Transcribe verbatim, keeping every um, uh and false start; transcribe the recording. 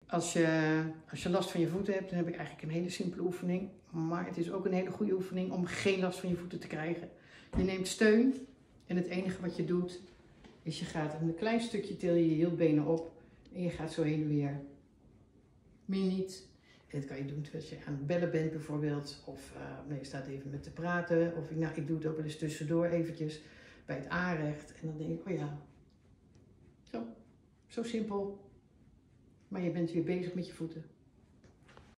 Als je, als je last van je voeten hebt, dan heb ik eigenlijk een hele simpele oefening. Maar het is ook een hele goede oefening om geen last van je voeten te krijgen. Je neemt steun en het enige wat je doet, is je gaat een klein stukje til je je hielbenen op. En je gaat zo heen en weer. Meer niet. En dat kan je doen terwijl je aan het bellen bent bijvoorbeeld. Of uh, nee, je staat even met te praten. Of nou, ik doe het ook wel eens tussendoor eventjes bij het aanrecht. En dan denk ik, oh ja, zo, zo simpel. Maar je bent weer bezig met je voeten.